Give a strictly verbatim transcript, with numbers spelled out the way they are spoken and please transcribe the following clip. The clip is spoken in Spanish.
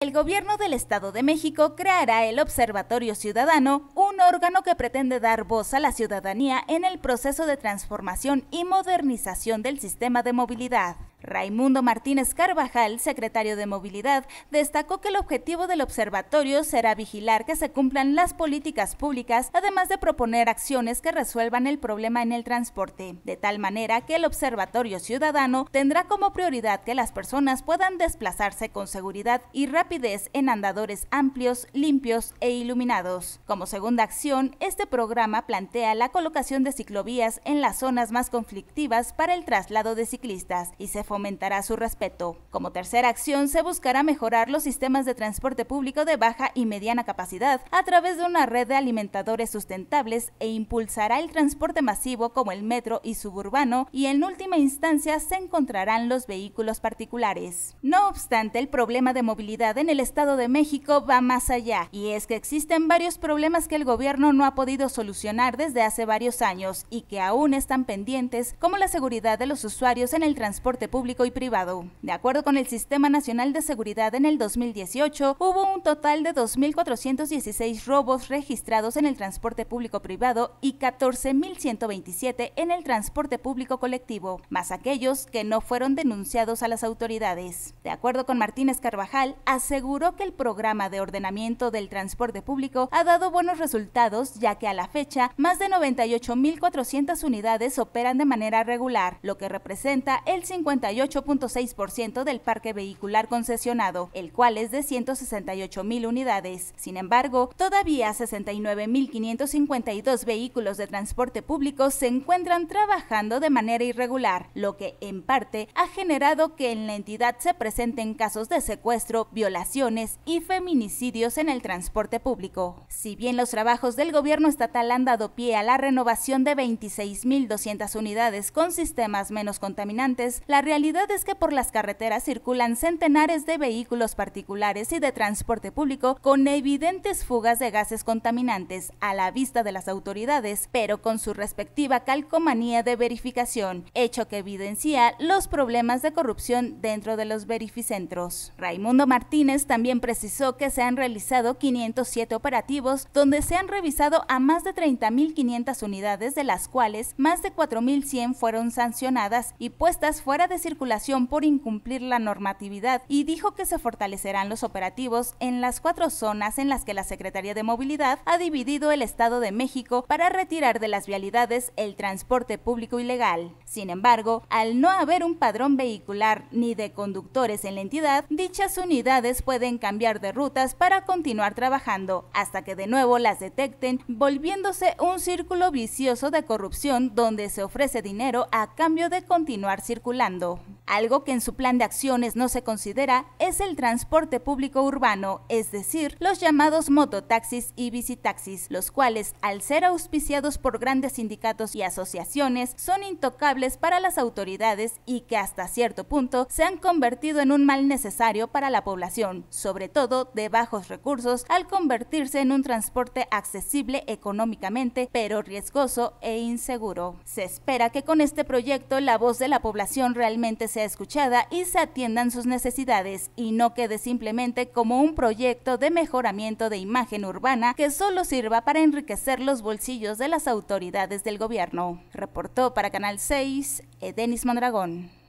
El Gobierno del Estado de México creará el Observatorio Ciudadano, un órgano que pretende dar voz a la ciudadanía en el proceso de transformación y modernización del sistema de movilidad. Raimundo Martínez Carvajal, secretario de Movilidad, destacó que el objetivo del observatorio será vigilar que se cumplan las políticas públicas, además de proponer acciones que resuelvan el problema en el transporte, de tal manera que el Observatorio Ciudadano tendrá como prioridad que las personas puedan desplazarse con seguridad y rapidez en andadores amplios, limpios e iluminados. Como segunda acción, este programa plantea la colocación de ciclovías en las zonas más conflictivas para el traslado de ciclistas y se fomentará su respeto. Como tercera acción, se buscará mejorar los sistemas de transporte público de baja y mediana capacidad a través de una red de alimentadores sustentables e impulsará el transporte masivo como el metro y suburbano, y en última instancia se encontrarán los vehículos particulares. No obstante, el problema de movilidad en el Estado de México va más allá, y es que existen varios problemas que el gobierno no ha podido solucionar desde hace varios años y que aún están pendientes, como la seguridad de los usuarios en el transporte público público y privado. De acuerdo con el Sistema Nacional de Seguridad, en el dos mil dieciocho hubo un total de dos mil cuatrocientos dieciséis robos registrados en el transporte público privado y catorce mil ciento veintisiete en el transporte público colectivo, más aquellos que no fueron denunciados a las autoridades. De acuerdo con Martínez Carvajal, aseguró que el programa de ordenamiento del transporte público ha dado buenos resultados, ya que a la fecha más de noventa y ocho mil cuatrocientas unidades operan de manera regular, lo que representa el cincuenta y ocho punto seis por ciento del parque vehicular concesionado, el cual es de ciento sesenta y ocho mil unidades. Sin embargo, todavía sesenta y nueve mil quinientos cincuenta y dos vehículos de transporte público se encuentran trabajando de manera irregular, lo que en parte ha generado que en la entidad se presenten casos de secuestro, violaciones y feminicidios en el transporte público. Si bien los trabajos del gobierno estatal han dado pie a la renovación de veintiséis mil doscientas unidades con sistemas menos contaminantes, la realidad La realidad es que por las carreteras circulan centenares de vehículos particulares y de transporte público con evidentes fugas de gases contaminantes a la vista de las autoridades, pero con su respectiva calcomanía de verificación, hecho que evidencia los problemas de corrupción dentro de los verificentros. Raimundo Martínez también precisó que se han realizado quinientos siete operativos donde se han revisado a más de treinta mil quinientas unidades, de las cuales más de cuatro mil cien fueron sancionadas y puestas fuera de circulación circulación por incumplir la normatividad, y dijo que se fortalecerán los operativos en las cuatro zonas en las que la Secretaría de Movilidad ha dividido el Estado de México para retirar de las vialidades el transporte público ilegal. Sin embargo, al no haber un padrón vehicular ni de conductores en la entidad, dichas unidades pueden cambiar de rutas para continuar trabajando hasta que de nuevo las detecten, volviéndose un círculo vicioso de corrupción donde se ofrece dinero a cambio de continuar circulando. Algo que en su plan de acciones no se considera es el transporte público urbano, es decir, los llamados mototaxis y bicitaxis, los cuales, al ser auspiciados por grandes sindicatos y asociaciones, son intocables para las autoridades y que hasta cierto punto se han convertido en un mal necesario para la población, sobre todo de bajos recursos, al convertirse en un transporte accesible económicamente, pero riesgoso e inseguro. Se espera que con este proyecto la voz de la población realmente sea escuchada y se atiendan sus necesidades, y no quede simplemente como un proyecto de mejoramiento de imagen urbana que solo sirva para enriquecer los bolsillos de las autoridades del gobierno. Reportó para Canal seis, Edenis Mondragón.